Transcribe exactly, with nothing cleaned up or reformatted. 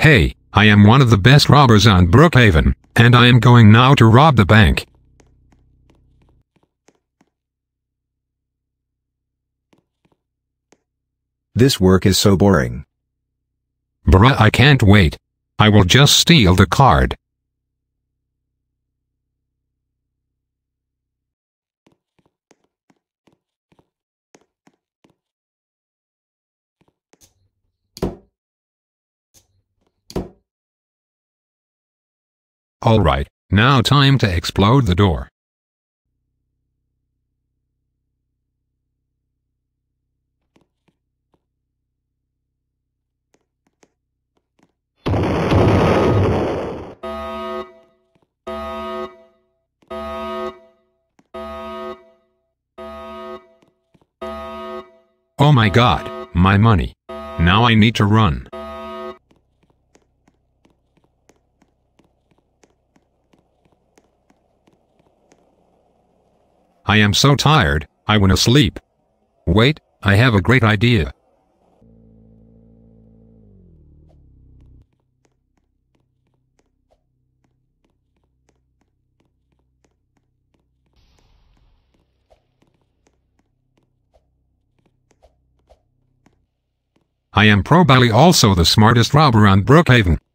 Hey, I am one of the best robbers on Brookhaven, and I am going now to rob the bank. This work is so boring. Bruh, I can't wait. I will just steal the card. Alright, now time to explode the door. Oh my god, my money. Now I need to run. I am so tired, I wanna sleep. Wait, I have a great idea. I am probably also the smartest robber on Brookhaven.